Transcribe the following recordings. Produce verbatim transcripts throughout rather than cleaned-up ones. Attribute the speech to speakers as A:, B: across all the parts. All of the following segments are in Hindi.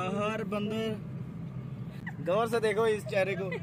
A: हर बंदर गौर से देखो इस चेहरे को।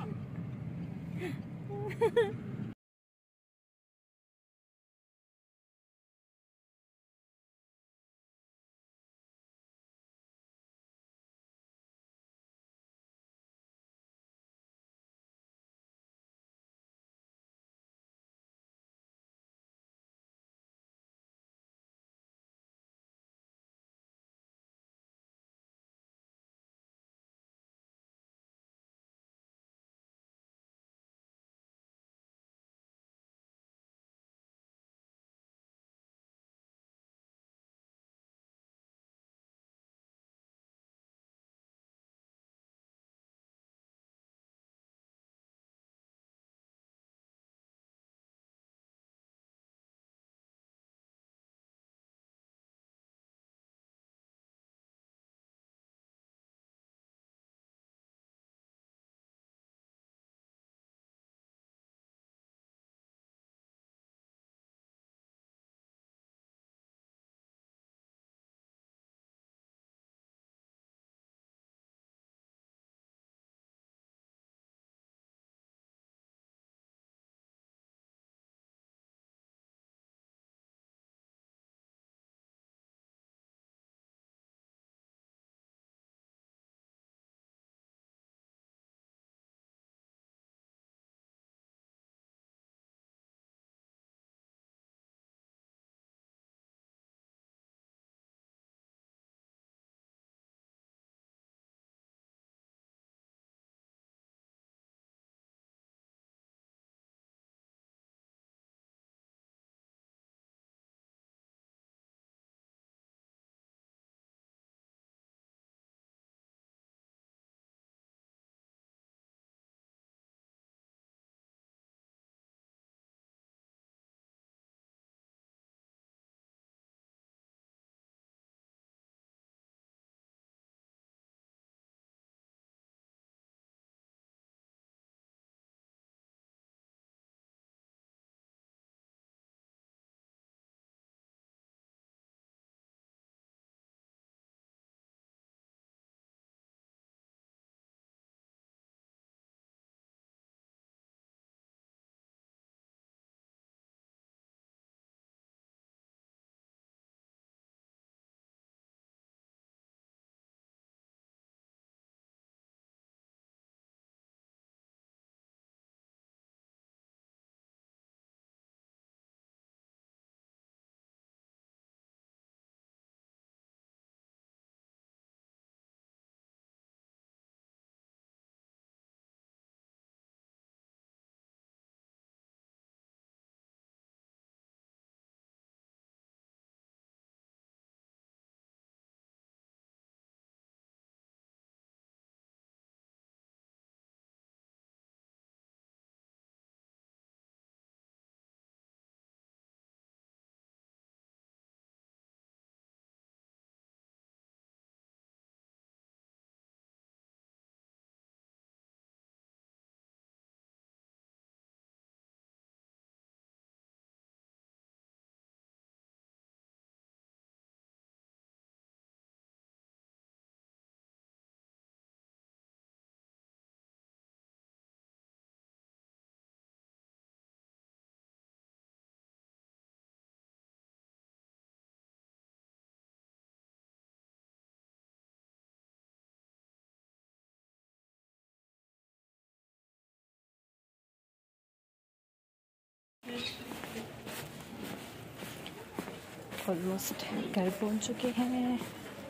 B: ऑलमोस्ट घर पहुंच चुके हैं।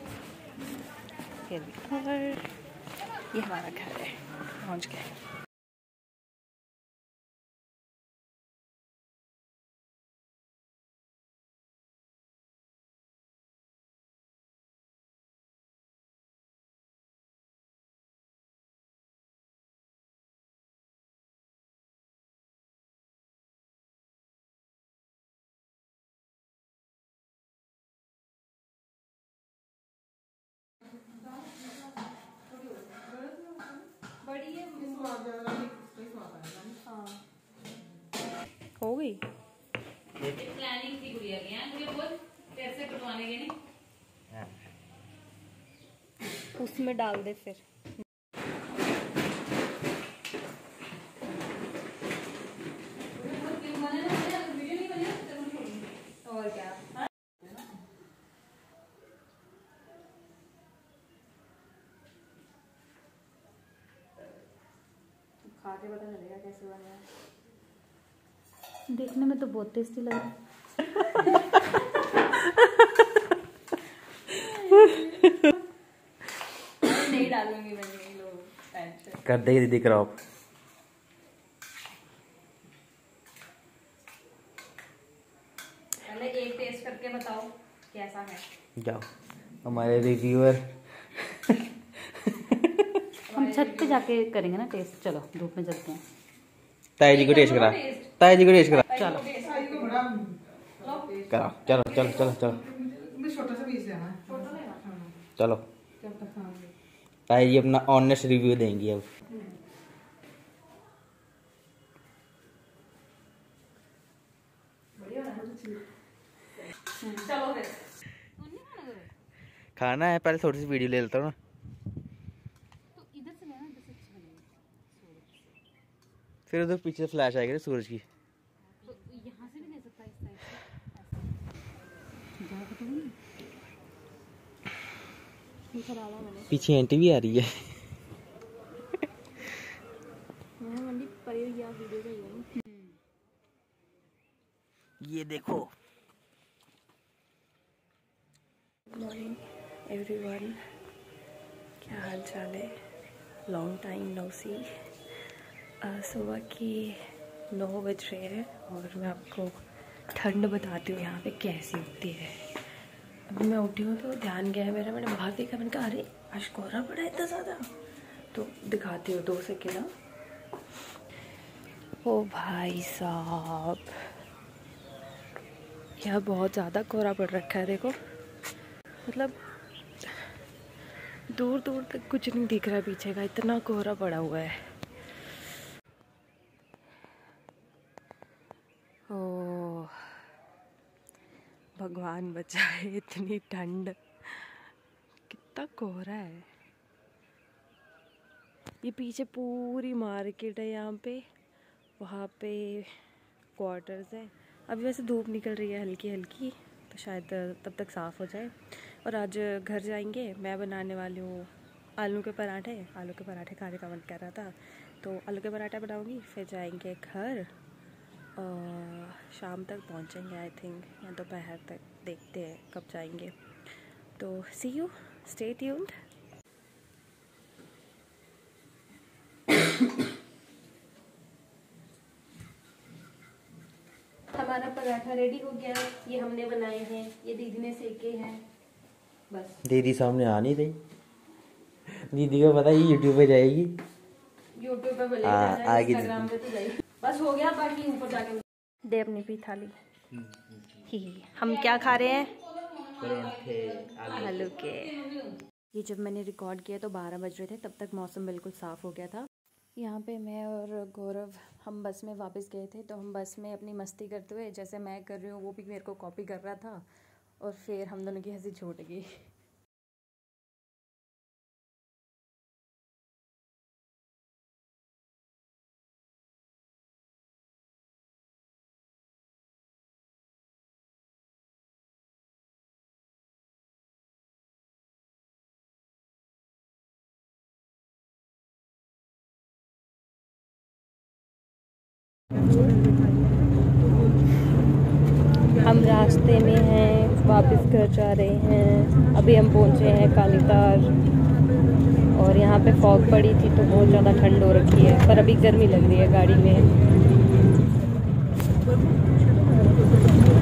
B: Here we are. ये हमारा घर है, पहुंच गए। बड़ी है, हो गई
C: प्लानिंग थी गुड़िया की। गुड़िया बोल कैसे कटवाने के नहीं
B: उसमें डाल दे फिर।
C: और क्या खा के पता चलेगा कैसे बना है।
B: देखने में तो बहुत टेस्टी लग रहा है।
C: नहीं डालूंगी मैं, ये लो टेंशन
A: कर देगी दीदी क्रॉप।
C: पहले एक टेस्ट करके बताओ कैसा है।
A: जाओ हमारे रिव्यूअर।
B: हम छत पे जाके करेंगे ना टेस्ट। चलो धूप में चलते हैं।
A: ताई जी को टेस्ट करा, ताई जी को टेस्ट करा।
B: चलो
A: करा चलो चलो चलो चलो चलो। ताई जी अपना ऑनेस्ट रिव्यू देंगी अब।
C: चलो फिर
A: खाना है, पहले थोड़ी सी वीडियो ले लेता हूँ ना। फिर उधर पीछे फ्लैश आएगी ना सूरज की।
B: तो यहाँ से भी ले सकता है इस साइड से।
A: पीछे आंटी भी आ रही है। ये देखो।
B: मॉर्निंग एवरीवन, क्या हाल चाल है? Long time no see. सुबह की नौ बज रहे हैं और मैं आपको ठंड बताती हूँ यहाँ पे कैसी होती है। अभी मैं उठी हूँ तो ध्यान गया है मेरा, मैंने बाहर देखा, मैंने कहा अरे आज कोहरा पड़ा है इतना ज़्यादा। तो दिखाती हूँ दो सेकेंड। ओ भाई साहब, यहाँ बहुत ज़्यादा कोहरा पड़ रखा है। देखो मतलब दूर दूर तक कुछ नहीं दिख रहा है पीछे का, इतना कोहरा पड़ा हुआ है। ओ भगवान बचाए, इतनी ठंड, कितना कोहरा है। ये पीछे पूरी मार्केट है, यहाँ पे वहाँ पे क्वार्टर्स है। अभी वैसे धूप निकल रही है हल्की हल्की, तो शायद तब तक साफ़ हो जाए। और आज घर जाएंगे, मैं बनाने वाली हूँ आलू के पराठे। आलू के पराठे खाने का मन कर रहा था, तो आलू के पराठे बनाऊँगी, फिर जाएंगे घर और शाम तक पहुँचेंगे आई थिंक, या दोपहर तक, देखते हैं कब जाएंगे। तो सी यू, स्टे ट्यून्ड। हमारा पराठा रेडी हो गया, ये हमने बनाए हैं, ये दीदी ने सेके हैं। बस
A: दीदी सामने आ नहीं रही, दीदी को पता है ये यूट्यूब पे जाएगी,
C: यूट्यूब पे बोले
A: आगे
C: इंस्टाग्राम पे तो जाएगी। बस हो गया, बाकी ऊपर जाके
B: दे अपनी भी थाली। ही हम क्या खा रहे हैं? आलू के। ये जब मैंने रिकॉर्ड किया तो बारह बज रहे थे, तब तक मौसम बिल्कुल साफ़ हो गया था। यहाँ पे मैं और गौरव हम बस में वापस गए थे, तो हम बस में अपनी मस्ती करते हुए, जैसे मैं कर रही हूँ वो भी मेरे को कॉपी कर रहा था, और फिर हम दोनों की हंसी छूट गई। हम रास्ते में हैं, वापस घर जा रहे हैं। अभी हम पहुंचे हैं कालीतार, और यहाँ पे फॉग पड़ी थी तो बहुत ज़्यादा ठंड हो रखी है, पर अभी गर्मी लग रही है गाड़ी में।